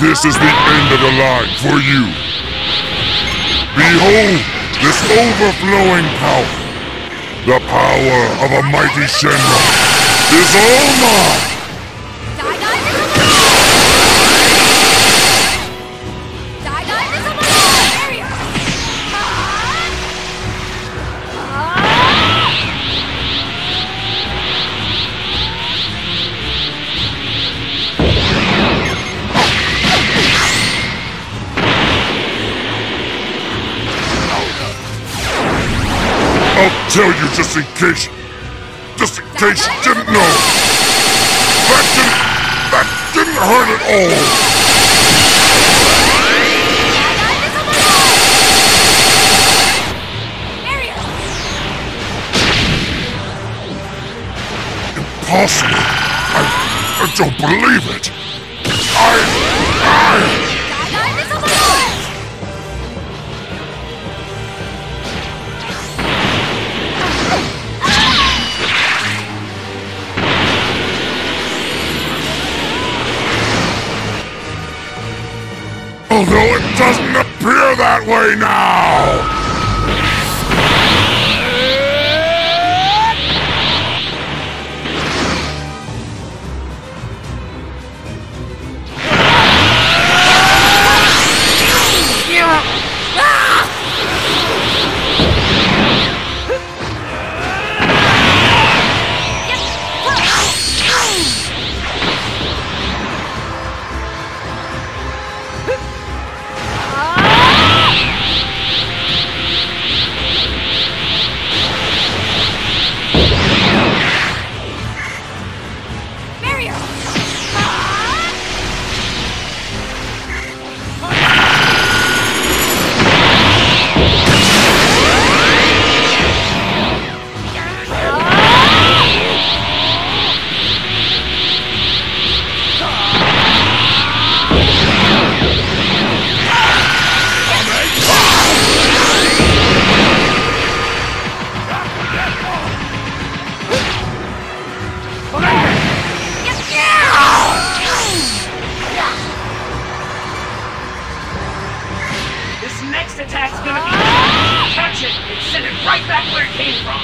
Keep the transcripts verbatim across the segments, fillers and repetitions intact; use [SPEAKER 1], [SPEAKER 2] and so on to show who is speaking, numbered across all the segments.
[SPEAKER 1] This is the end of the line for you. Behold this overflowing power. The power of a mighty Xenoverse is all mine. I'll tell you just in case, just in case you didn't know. That didn't, that didn't hurt at all. Impossible. I, I don't believe it. I, I... Although it doesn't appear that way now!
[SPEAKER 2] Next attack's gonna be catch it and send it right back where it came from.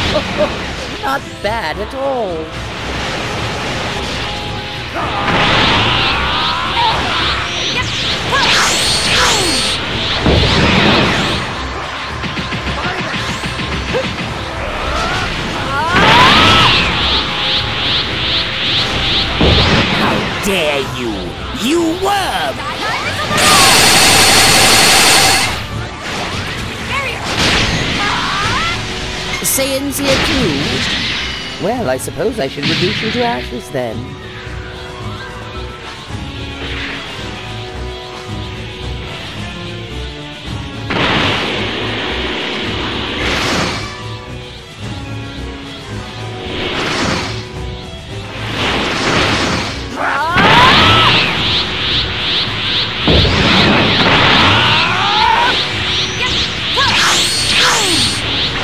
[SPEAKER 3] Not bad at all. dare you? You worm! Saiyans here too? Well, I suppose I should reduce you to ashes then.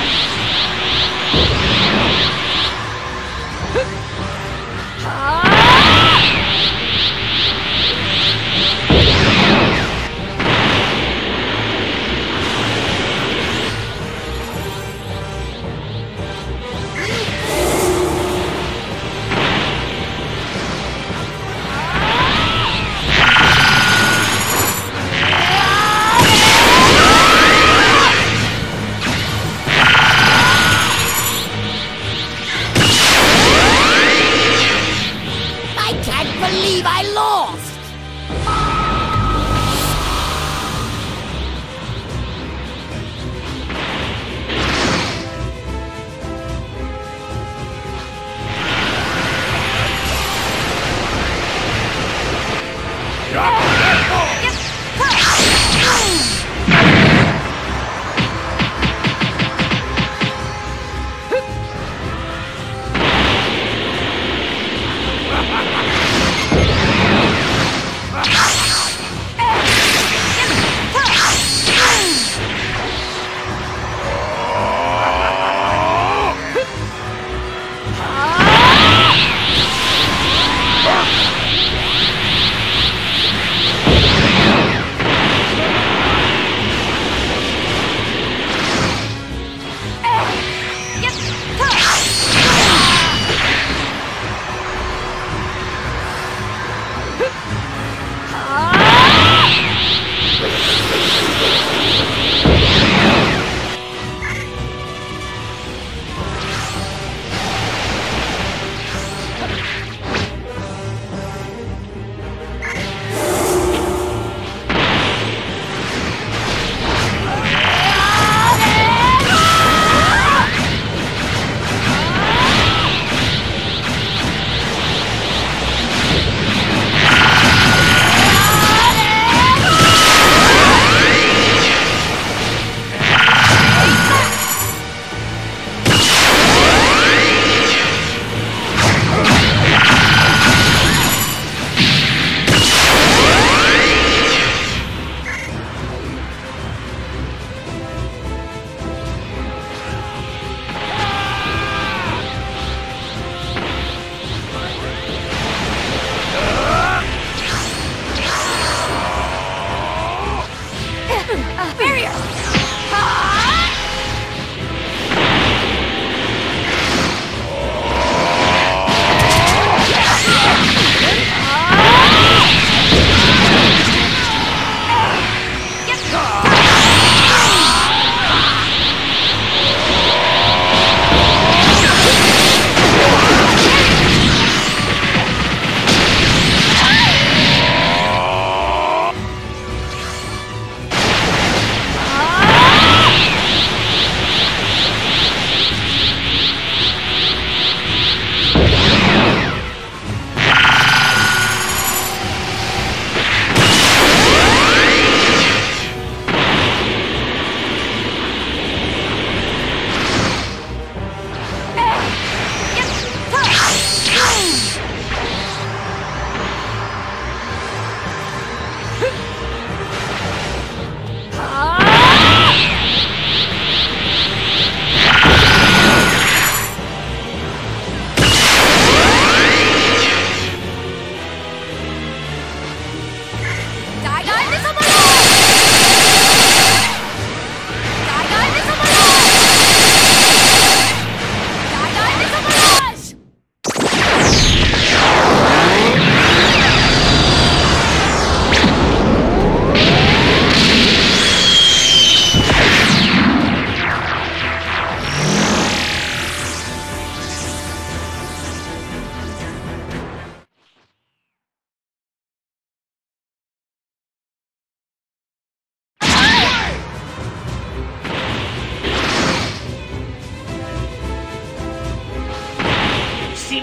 [SPEAKER 4] Ah!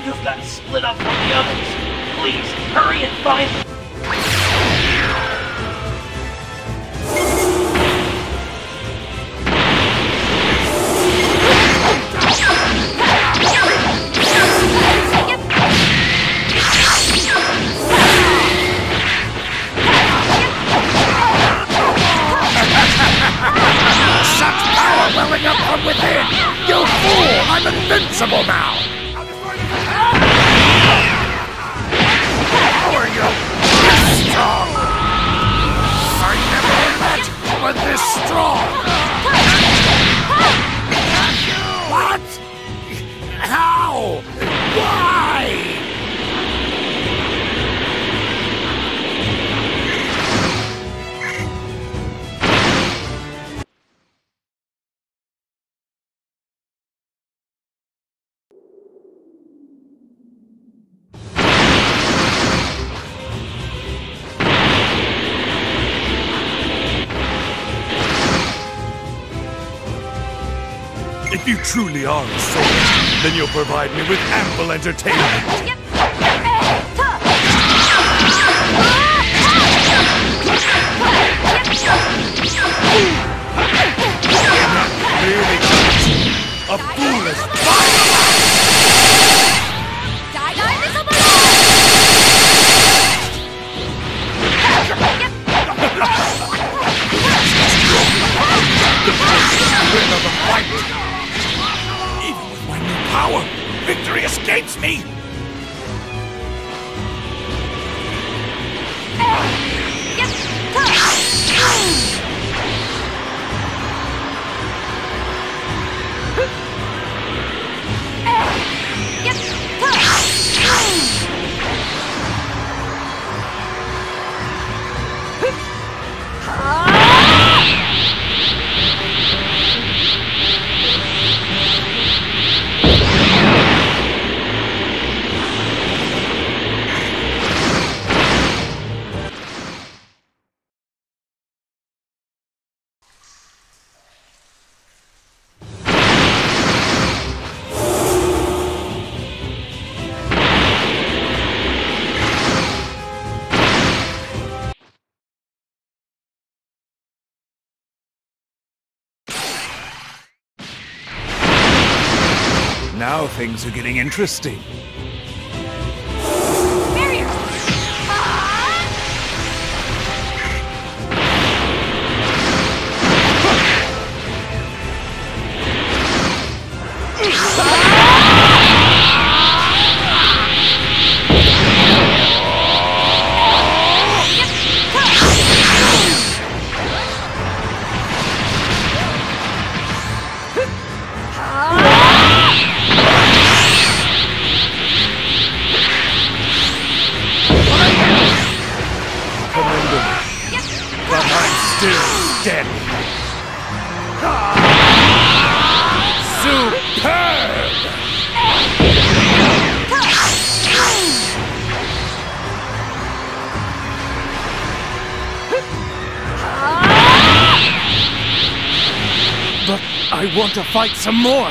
[SPEAKER 2] You've got to split up from the others. Please, hurry and find them.
[SPEAKER 4] Such power welling up from within! You fool! I'm invincible now! How are you this strong? I never met one this strong! What? How? Why?
[SPEAKER 5] If you truly are a soldier, then you'll provide me with ample entertainment. You're not really a foolish win of the fight! Even with my new power, victory escapes me! Now things are getting interesting.
[SPEAKER 6] Barrier!
[SPEAKER 5] But I'm still dead. Superb! But I want to fight some more.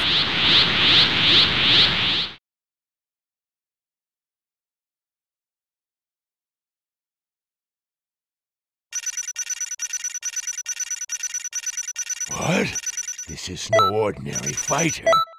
[SPEAKER 5] What? This is no ordinary fighter.